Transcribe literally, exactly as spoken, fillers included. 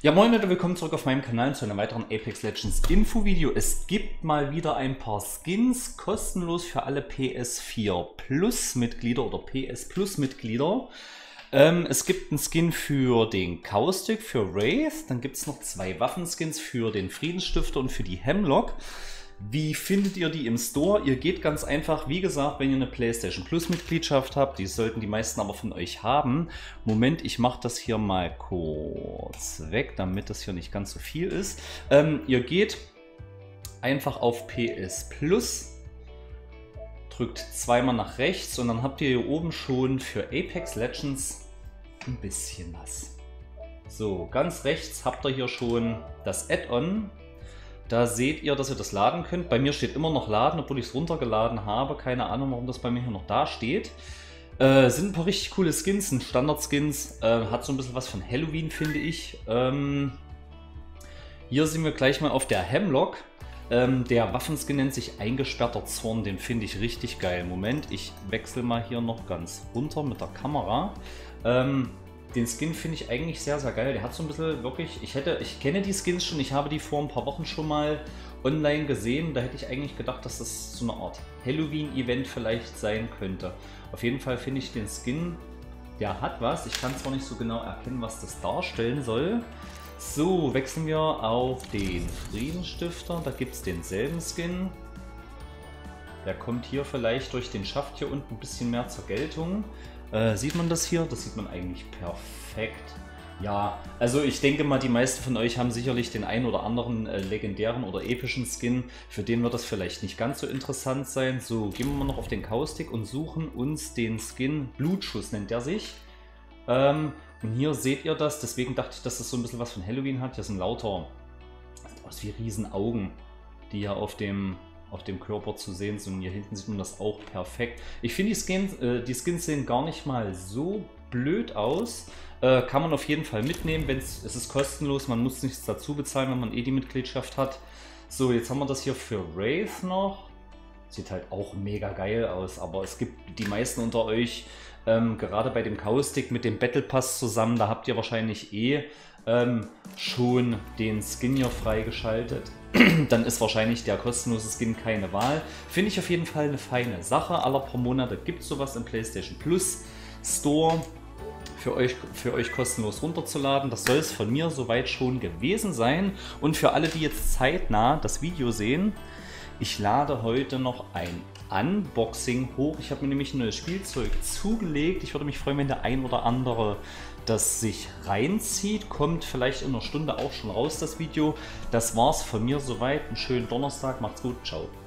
Ja, moin Leute, willkommen zurück auf meinem Kanal zu einem weiteren Apex Legends Info-Video. Es gibt mal wieder ein paar Skins kostenlos für alle P S vier Plus Mitglieder oder P S Plus Mitglieder. Ähm, es gibt einen Skin für den Caustic, für Wraith, dann gibt es noch zwei Waffenskins für den Friedensstifter und für die Hemlock. Wie findet ihr die im Store? Ihr geht ganz einfach, wie gesagt, wenn ihr eine PlayStation Plus Mitgliedschaft habt, die sollten die meisten aber von euch haben. Moment, ich mache das hier mal kurz weg, damit das hier nicht ganz so viel ist. Ähm, ihr geht einfach auf P S Plus, drückt zweimal nach rechts und dann habt ihr hier oben schon für Apex Legends ein bisschen was. So, ganz rechts habt ihr hier schon das Add-on. Da seht ihr, dass ihr das laden könnt. Bei mir steht immer noch laden, obwohl ich es runtergeladen habe. Keine Ahnung, warum das bei mir hier noch da steht. Äh, sind ein paar richtig coole Skins, sind Standard-Skins. Äh, hat so ein bisschen was von Halloween, finde ich. Ähm, hier sind wir gleich mal auf der Hemlock. Ähm, der Waffenskin nennt sich Eingesperrter Zorn. Den finde ich richtig geil. Moment, ich wechsle mal hier noch ganz runter mit der Kamera. Ähm, Den Skin finde ich eigentlich sehr, sehr geil. Der hat so ein bisschen wirklich, ich hätte, ich kenne die Skins schon, ich habe die vor ein paar Wochen schon mal online gesehen. Da hätte ich eigentlich gedacht, dass das so eine Art Halloween-Event vielleicht sein könnte. Auf jeden Fall finde ich den Skin, der hat was. Ich kann zwar nicht so genau erkennen, was das darstellen soll. So, wechseln wir auf den Friedensstifter. Da gibt es denselben Skin. Der kommt hier vielleicht durch den Schaft hier unten ein bisschen mehr zur Geltung. Äh, sieht man das hier? Das sieht man eigentlich perfekt. Ja, also ich denke mal, die meisten von euch haben sicherlich den einen oder anderen äh, legendären oder epischen Skin. Für den wird das vielleicht nicht ganz so interessant sein. So, gehen wir mal noch auf den Caustic und suchen uns den Skin. Blutschuss nennt der sich. Ähm, und hier seht ihr das. Deswegen dachte ich, dass das so ein bisschen was von Halloween hat. Hier sind lauter, das sieht aus wie Riesenaugen, die hier auf dem... auf dem Körper zu sehen sind. Und hier hinten sieht man das auch perfekt. Ich finde, die Skins, äh, die Skins sehen gar nicht mal so blöd aus. Äh, kann man auf jeden Fall mitnehmen. Wenn's, es ist kostenlos, man muss nichts dazu bezahlen, wenn man eh die Mitgliedschaft hat. So, jetzt haben wir das hier für Wraith noch. Sieht halt auch mega geil aus, aber es gibt die meisten unter euch, ähm, gerade bei dem Caustic mit dem Battle Pass zusammen, da habt ihr wahrscheinlich eh ähm, schon den Skin hier freigeschaltet. Dann ist wahrscheinlich der kostenlose Skin keine Wahl. Finde ich auf jeden Fall eine feine Sache. Aller paar Monate gibt es sowas im PlayStation Plus Store für euch, für euch kostenlos runterzuladen. Das soll es von mir soweit schon gewesen sein. Und für alle, die jetzt zeitnah das Video sehen, ich lade heute noch ein Unboxing hoch. Ich habe mir nämlich ein neues Spielzeug zugelegt. Ich würde mich freuen, wenn der ein oder andere das sich reinzieht. Kommt vielleicht in einer Stunde auch schon raus, das Video. Das war's von mir soweit. Einen schönen Donnerstag. Macht's gut. Ciao.